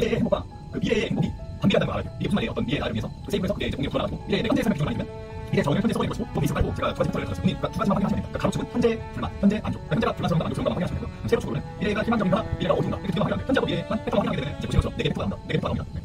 미래의 행복과 그 미래의 행복이 반비례한다는 걸 알아야 돼요. 이게 무슨 말이에요? 어떤 미래의 나를 위해서 그 세이브에서 그게 이제 공유에 돌아가지고 미래의 내가 현재의 삶의 비중을 많이 주면 미래 자원을 현재 써버리는 것이고 몸이 있을 깔고 제가 두 가지 팩터를 가졌어요. 그러니까 두 가지만 확인하시면 됩니다. 그러니까 가로축은 현재 불만, 현재 만족. 그러니까 현재가 불만스러운가 만족스러운가 확인하시면 되고요. 세로축으로는 미래가 희망적인가, 미래가 어두운가 이렇게 두 개만 확인하면 돼요. 현재하고 미래만 팩터만 확인하게 되면 이제 보시는 것처럼 4개 팩터가 나옵니다. 4개 팩터가 나옵니다. 네.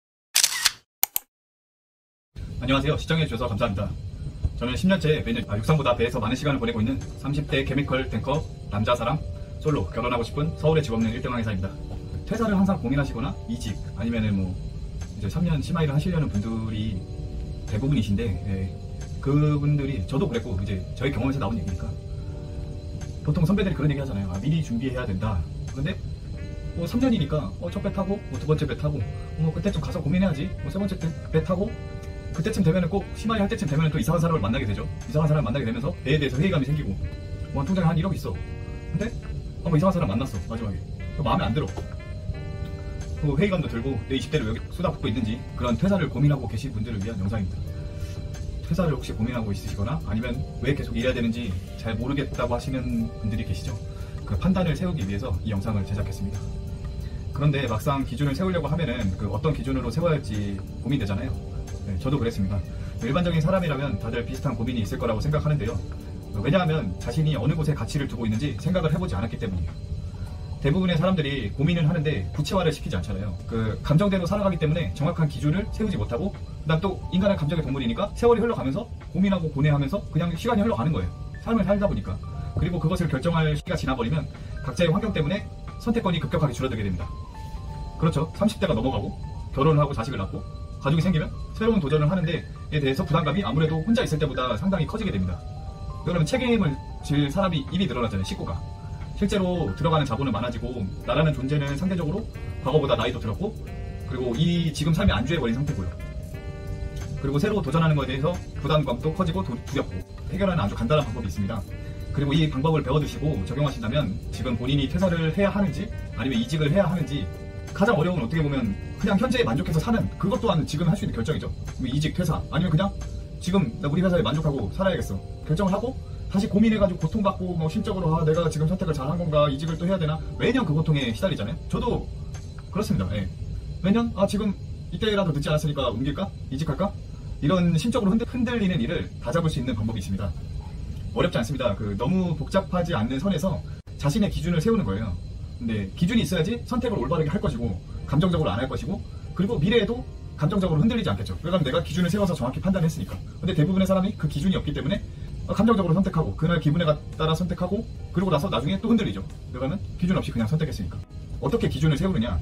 안녕하세요. 시청해주셔서 감사합니다. 저는 10년째 매년 육상보다 배에서 많은 시간을 보내고 있는 30대 케미컬 탱커 남자 사람 솔로 결혼하고 싶은 서울의 집 없는 1등 항해사입니다. 퇴사를 항상 고민하시거나 이직 아니면은 뭐 이제 3년 심화일을 하시려는 분들이 대부분이신데 그분들이 저도 그랬고 이제 저희 경험에서 나온 얘기니까 보통 선배들이 그런 얘기 하잖아요. 미리 준비해야 된다. 근데 뭐 3년이니까 첫 배 타고 뭐 두 번째 배 타고 뭐 그때쯤 가서 고민해야지 뭐 세 번째 배 타고 그때쯤 되면은 꼭 심하게 할 때쯤 되면은 또 이상한 사람을 만나게 되죠. 이상한 사람을 만나게 되면서 배에 대해서 회의감이 생기고 뭐 통장에 한 1억 있어. 근데 뭐 이상한 사람 만났어 마지막에. 마음에 안 들어. 그 회의감도 들고 내 20대로 여기 쏟아붓고 있는지 그런 퇴사를 고민하고 계신 분들을 위한 영상입니다. 퇴사를 혹시 고민하고 있으시거나 아니면 왜 계속 일해야 되는지 잘 모르겠다고 하시는 분들이 계시죠. 그 판단을 세우기 위해서 이 영상을 제작했습니다. 그런데 막상 기준을 세우려고 하면은 그 어떤 기준으로 세워야 할지 고민되잖아요. 네, 저도 그랬습니다. 일반적인 사람이라면 다들 비슷한 고민이 있을 거라고 생각하는데요. 왜냐하면 자신이 어느 곳에 가치를 두고 있는지 생각을 해보지 않았기 때문이에요. 대부분의 사람들이 고민을 하는데 구체화를 시키지 않잖아요. 그 감정대로 살아가기 때문에 정확한 기준을 세우지 못하고 그다음 또 인간은 감정의 동물이니까 세월이 흘러가면서 고민하고 고뇌하면서 그냥 시간이 흘러가는 거예요. 삶을 살다 보니까. 그리고 그것을 결정할 시기가 지나버리면 각자의 환경 때문에 선택권이 급격하게 줄어들게 됩니다. 그렇죠. 30대가 넘어가고 결혼을 하고 자식을 낳고 가족이 생기면 새로운 도전을 하는 데에 대해서 부담감이 아무래도 혼자 있을 때보다 상당히 커지게 됩니다. 그러면 책임을 질 사람이 입이 늘어나잖아요. 식구가. 실제로 들어가는 자본은 많아지고 나라는 존재는 상대적으로 과거보다 나이도 들었고 그리고 이 지금 삶이 안주해버린 상태고요. 그리고 새로 도전하는 것에 대해서 부담감도 커지고 두렵고 해결하는 아주 간단한 방법이 있습니다. 그리고 이 방법을 배워두시고 적용하신다면 지금 본인이 퇴사를 해야 하는지 아니면 이직을 해야 하는지 가장 어려운 건 어떻게 보면 그냥 현재에 만족해서 사는 그것 또한 지금 할 수 있는 결정이죠. 이직, 퇴사 아니면 그냥 지금 나 우리 회사에 만족하고 살아야겠어 결정을 하고 다시 고민해가지고 고통받고 뭐 심적으로 내가 지금 선택을 잘한 건가 이직을 또 해야 되나 매년 그 고통에 시달리잖아요. 저도 그렇습니다. 매년 지금 이때라도 늦지 않았으니까 옮길까? 이직할까? 이런 심적으로 흔들리는 일을 다 잡을 수 있는 방법이 있습니다. 어렵지 않습니다. 너무 복잡하지 않는 선에서 자신의 기준을 세우는 거예요. 근데 기준이 있어야지 선택을 올바르게 할 것이고 감정적으로 안 할 것이고 그리고 미래에도 감정적으로 흔들리지 않겠죠. 왜냐하면 내가 기준을 세워서 정확히 판단했으니까. 근데 대부분의 사람이 그 기준이 없기 때문에 감정적으로 선택하고 그날 기분에 따라 선택하고 그러고 나서 나중에 또 흔들리죠. 왜냐하면 기준 없이 그냥 선택했으니까. 어떻게 기준을 세우느냐.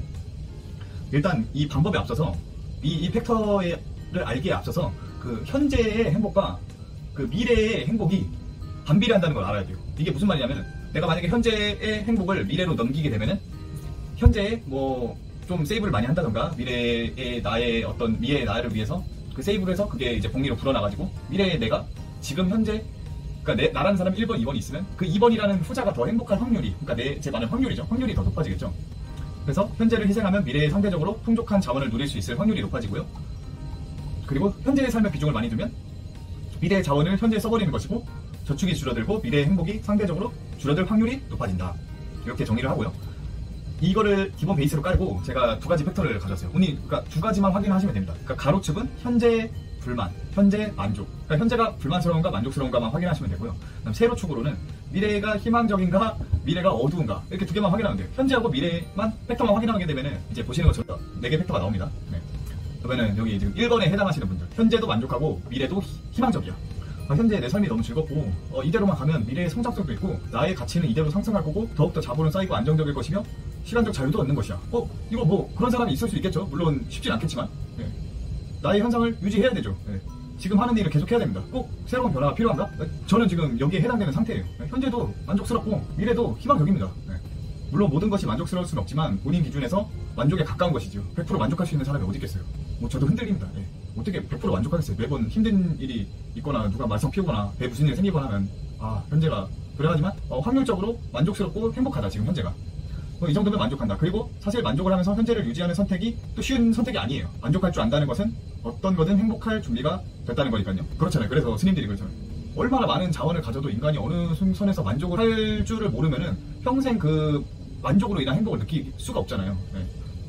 일단 이 방법에 앞서서 이 팩터를 알기에 앞서서 그 현재의 행복과 그 미래의 행복이 반비례한다는 걸 알아야 돼요. 이게 무슨 말이냐면 내가 만약에 현재의 행복을 미래로 넘기게 되면은 현재에 뭐 좀 세이브를 많이 한다던가 미래의 나의 어떤 미래의 나를 위해서 그 세이브를 해서 그게 이제 복리로 불어나가지고 미래의 내가 지금 현재 그러니까 나라는 사람이 1번, 2번이 있으면 그 2번이라는 후자가 더 행복한 확률이 그러니까 제 말은 확률이죠. 확률이 더 높아지겠죠. 그래서 현재를 희생하면 미래에 상대적으로 풍족한 자원을 누릴 수 있을 확률이 높아지고요. 그리고 현재의 삶에 비중을 많이 두면 미래의 자원을 현재에 써버리는 것이고 저축이 줄어들고 미래의 행복이 상대적으로 줄어들 확률이 높아진다. 이렇게 정의를 하고요. 이거를 기본 베이스로 깔고 제가 두 가지 팩터를 가졌어요. 그러니까 두 가지만 확인하시면 됩니다. 그러니까 가로축은 현재 불만, 현재 만족. 그러니까 현재가 불만스러운가 만족스러운가만 확인하시면 되고요. 그다음 세로축으로는 미래가 희망적인가, 미래가 어두운가 이렇게 두 개만 확인하면 돼요. 현재하고 미래만 팩터만 확인하게 되면은 이제 보시는 것처럼 4개 팩터가 나옵니다. 그러면은 여기 지금 1번에 해당하시는 분들, 현재도 만족하고 미래도 희망적이야. 현재 내 삶이 너무 즐겁고 이대로만 가면 미래의 성장성도 있고 나의 가치는 이대로 상승할 거고 더욱더 자본은 쌓이고 안정적일 것이며 시간적 자유도 얻는 것이야. 이거 뭐 그런 사람이 있을 수 있겠죠. 물론 쉽진 않겠지만 나의 현상을 유지해야 되죠. 지금 하는 일을 계속 해야 됩니다. 꼭 새로운 변화가 필요한가? 저는 지금 여기에 해당되는 상태예요. 현재도 만족스럽고 미래도 희망적입니다. 물론 모든 것이 만족스러울 수는 없지만 본인 기준에서 만족에 가까운 것이죠. 100% 만족할 수 있는 사람이 어디 있겠어요. 저도 흔들립니다. 어떻게 100% 만족하겠어요. 매번 힘든 일이 있거나 누가 말썽 피우거나 배에 무슨 일이 생기거나 하면 현재가 그래가지만 확률적으로 만족스럽고 행복하다 지금 현재가. 이 정도면 만족한다. 그리고 사실 만족을 하면서 현재를 유지하는 선택이 또 쉬운 선택이 아니에요. 만족할 줄 안다는 것은 어떤 거든 행복할 준비가 됐다는 거니까요. 그렇잖아요. 그래서 스님들이 그렇잖아요. 얼마나 많은 자원을 가져도 인간이 어느 선에서 만족을 할 줄을 모르면은 평생 그 만족으로 인한 행복을 느낄 수가 없잖아요.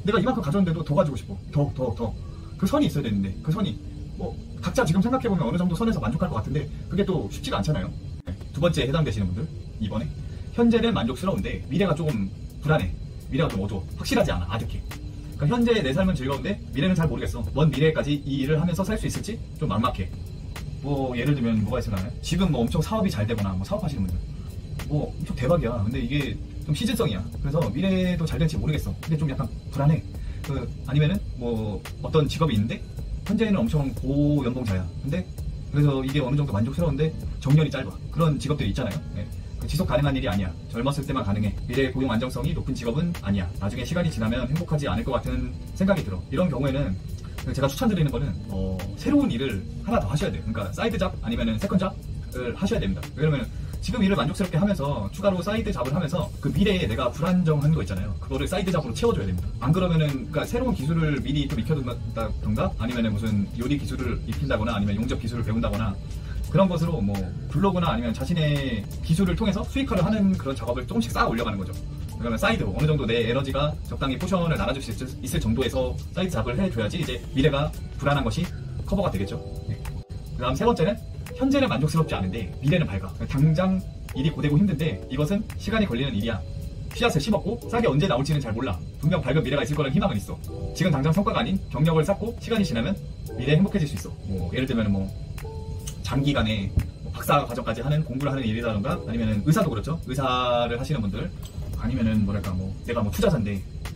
내가 이만큼 가졌는데도 더 가지고 싶어. 더. 그 선이 있어야 되는데 그 선이 뭐 각자 지금 생각해보면 어느 정도 선에서 만족할 것 같은데 그게 또 쉽지가 않잖아요. 두 번째 해당되시는 분들 2번에 현재는 만족스러운데 미래가 조금 불안해. 미래가 좀 어두워. 확실하지 않아. 아득해. 그러니까 현재 내 삶은 즐거운데 미래는 잘 모르겠어. 먼 미래까지 이 일을 하면서 살 수 있을지 좀 막막해. 뭐 예를 들면 뭐가 있을까요? 지금 뭐 엄청 사업이 잘 되거나 뭐 사업하시는 분들 뭐 엄청 대박이야. 근데 이게 좀 시즌성이야. 그래서 미래도 잘 될지 모르겠어. 근데 좀 약간 불안해. 아니면은 뭐 어떤 직업이 있는데 현재는 엄청 고연봉자야. 근데 그래서 이게 어느 정도 만족스러운데 정년이 짧아. 그런 직업들이 있잖아요. 네. 지속 가능한 일이 아니야. 젊었을 때만 가능해. 미래의 고용 안정성이 높은 직업은 아니야. 나중에 시간이 지나면 행복하지 않을 것 같은 생각이 들어. 이런 경우에는 제가 추천드리는 거는 새로운 일을 하나 더 하셔야 돼요. 그러니까 사이드 잡 아니면은 세컨 잡을 하셔야 됩니다. 왜냐면 지금 일을 만족스럽게 하면서 추가로 사이드 잡을 하면서 그 미래에 내가 불안정한 거 있잖아요. 그거를 사이드 잡으로 채워줘야 됩니다. 안 그러면은 그러니까 새로운 기술을 미리 좀 익혀둔다던가 아니면은 무슨 요리 기술을 익힌다거나 아니면 용접 기술을 배운다거나 그런 것으로 뭐 블로그나 아니면 자신의 기술을 통해서 수익화를 하는 그런 작업을 조금씩 쌓아 올려가는 거죠. 그러면 사이드 어느 정도 내 에너지가 적당히 포션을 나눠줄 수 있을 정도에서 사이드 잡을 해줘야지 이제 미래가 불안한 것이 커버가 되겠죠. 네. 그 다음 세 번째는 현재는 만족스럽지 않은데 미래는 밝아. 당장 일이 고되고 힘든데 이것은 시간이 걸리는 일이야. 씨앗을 심었고 싹이 언제 나올지는 잘 몰라. 분명 밝은 미래가 있을 거라는 희망은 있어. 지금 당장 성과가 아닌 경력을 쌓고 시간이 지나면 미래에 행복해질 수 있어. 뭐 예를 들면 뭐 장기간에 박사 과정까지 하는 공부를 하는 일이라던가 아니면은 의사도 그렇죠. 의사를 하시는 분들 아니면은 뭐랄까 뭐 내가 뭐 투자자인데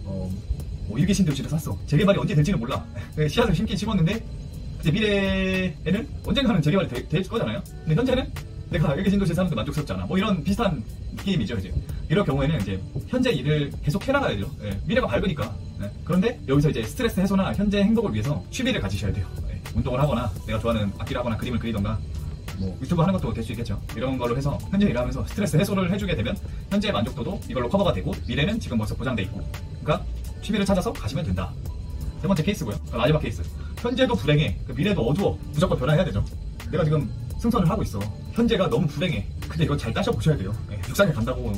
뭐 일개신도시를 샀어. 재개발이 언제 될지는 몰라. 씨앗을 심긴 심었는데 이제 미래에는 언젠가는 재개발이 될 거잖아요. 근데 현재는 내가 일개신도시에 사는데 만족스럽지 않아. 뭐 이런 비슷한 게임이죠. 이제 이럴 경우에는 이제 현재 일을 계속 해나가야죠. 미래가 밝으니까. 그런데 여기서 이제 스트레스 해소나 현재 행복을 위해서 취미를 가지셔야 돼요. 운동을 하거나 내가 좋아하는 악기를 하거나 그림을 그리던가 뭐 유튜브 하는 것도 될 수 있겠죠. 이런 걸로 해서 현재 일을 하면서 스트레스 해소를 해주게 되면 현재의 만족도도 이걸로 커버가 되고 미래는 지금 벌써 보장돼 있고 그러니까 취미를 찾아서 가시면 된다. 세 번째 케이스고요. 마지막 케이스. 현재도 불행해. 미래도 어두워. 무조건 변화해야 되죠. 내가 지금 승선을 하고 있어. 현재가 너무 불행해. 근데 이거 잘 따져보셔야 돼요. 육상에 간다고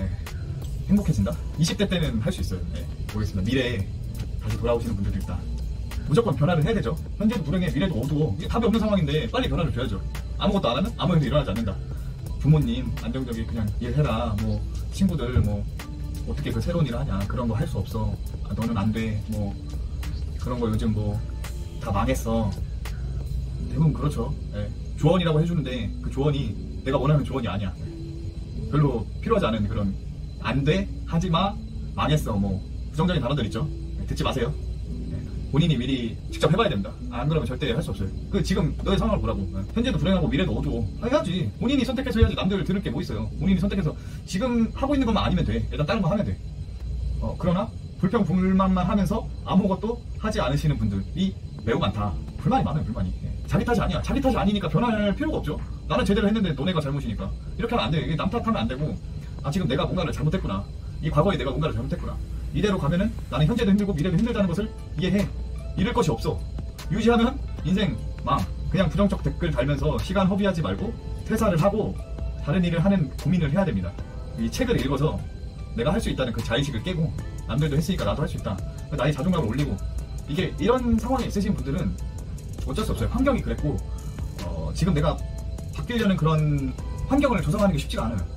행복해진다? 20대 때는 할 수 있어요. 모르겠습니다. 미래에 다시 돌아오시는 분들도 있다. 무조건 변화를 해야 되죠. 현재도 불행해, 미래도 어두워. 이게 답이 없는 상황인데 빨리 변화를 줘야죠. 아무것도 안 하면 아무 일도 일어나지 않는다. 부모님 안정적인 그냥 일해라. 뭐 친구들 뭐 어떻게 그 새로운 일을 하냐. 그런 거 할 수 없어. 너는 안 돼. 뭐 그런 거 요즘 뭐 다 망했어. 대부분 그렇죠. 조언이라고 해주는데 그 조언이 내가 원하는 조언이 아니야. 별로 필요하지 않은 그런 안 돼, 하지마, 망했어 뭐 부정적인 단어들 있죠. 듣지 마세요. 본인이 미리 직접 해봐야 됩니다. 안 그러면 절대 할 수 없어요. 지금 너의 상황을 보라고. 현재도 불행하고 미래도 어두워. 해야지. 본인이 선택해서 해야지. 남들 들을 게 뭐 있어요. 본인이 선택해서 지금 하고 있는 것만 아니면 돼. 일단 다른 거 하면 돼. 그러나 불평 불만만 하면서 아무것도 하지 않으시는 분들이 매우 많다. 불만이 많아요. 불만이. 자기 탓이 아니야. 자기 탓이 아니니까 변할 필요가 없죠. 나는 제대로 했는데 너네가 잘못이니까. 이렇게 하면 안 돼. 이게 남 탓하면 안 되고 지금 내가 뭔가를 잘못했구나. 이 과거에 내가 뭔가를 잘못했구나. 이대로 가면은 나는 현재도 힘들고 미래도 힘들다는 것을 이해해. 잃을 것이 없어. 유지하면 인생 망. 그냥 부정적 댓글 달면서 시간 허비하지 말고 퇴사를 하고 다른 일을 하는 고민을 해야 됩니다. 이 책을 읽어서 내가 할 수 있다는 그 자의식을 깨고 남들도 했으니까 나도 할 수 있다. 나의 자존감을 올리고 이게 이런 상황에 있으신 분들은 어쩔 수 없어요. 환경이 그랬고 지금 내가 바뀌려는 그런 환경을 조성하는 게 쉽지가 않아요.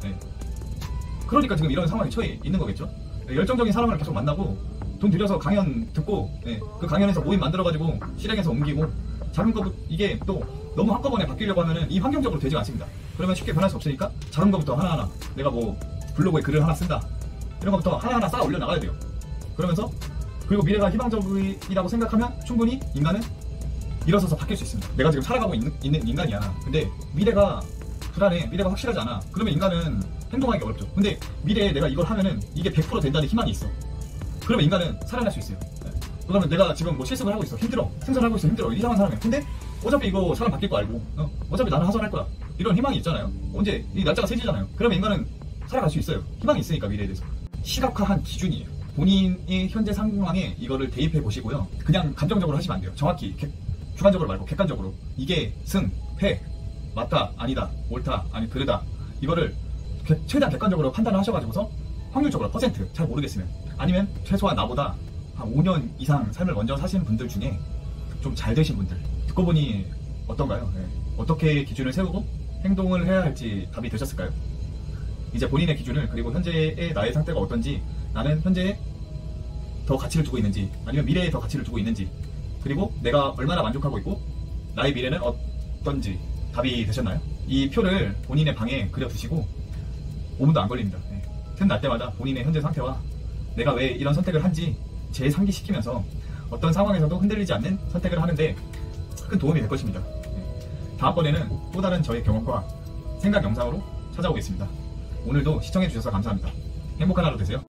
그러니까 지금 이런 상황에 처해 있는 거겠죠. 열정적인 사람을 계속 만나고 돈 들여서 강연 듣고 그 강연에서 모임 만들어가지고 실행해서 옮기고 작은 거부터 이게 또 너무 한꺼번에 바뀌려고 하면은 이 환경적으로 되지 않습니다. 그러면 쉽게 변할 수 없으니까 작은 거부터 하나하나 내가 뭐 블로그에 글을 하나 쓴다 이런 거부터 하나하나 쌓아 올려 나가야 돼요. 그러면서 그리고 미래가 희망적이라고 생각하면 충분히 인간은 일어서서 바뀔 수 있습니다. 내가 지금 살아가고 있는 인간이야. 근데 미래가 불안해. 미래가 확실하지 않아. 그러면 인간은 행동하기 어렵죠. 근데 미래에 내가 이걸 하면은 이게 100% 된다는 희망이 있어. 그러면 인간은 살아날 수 있어요. 그러면 내가 지금 뭐 실습을 하고 있어. 힘들어. 생산하고 있어. 힘들어. 이상한 사람이야. 근데 어차피 이거 사람 바뀔 거 알고 어차피 나는 하선할 거야. 이런 희망이 있잖아요. 언제 이 날짜가 세지잖아요. 그러면 인간은 살아갈 수 있어요. 희망이 있으니까 미래에 대해서. 시각화한 기준이에요. 본인의 현재 상황에 이거를 대입해 보시고요. 그냥 감정적으로 하시면 안 돼요. 정확히 주관적으로 말고 객관적으로 이게 승, 패, 맞다, 아니다, 옳다, 아니 그르다 이거를 최대한 객관적으로 판단을 하셔가지고서 확률적으로 퍼센트 잘 모르겠으면 아니면 최소한 나보다 한 5년 이상 삶을 먼저 사시는 분들 중에 좀 잘 되신 분들 듣고 보니 어떤가요? 네. 어떻게 기준을 세우고 행동을 해야 할지 답이 되셨을까요? 이제 본인의 기준을, 그리고 현재의 나의 상태가 어떤지, 나는 현재에 더 가치를 두고 있는지 아니면 미래에 더 가치를 두고 있는지, 그리고 내가 얼마나 만족하고 있고 나의 미래는 어떤지 답이 되셨나요? 이 표를 본인의 방에 그려두시고 5분도 안 걸립니다. 네. 틈날 때마다 본인의 현재 상태와 내가 왜 이런 선택을 한지 재상기시키면서 어떤 상황에서도 흔들리지 않는 선택을 하는데 큰 도움이 될 것입니다. 네. 다음번에는 또 다른 저의 경험과 생각 영상으로 찾아오겠습니다. 오늘도 시청해주셔서 감사합니다. 행복한 하루 되세요.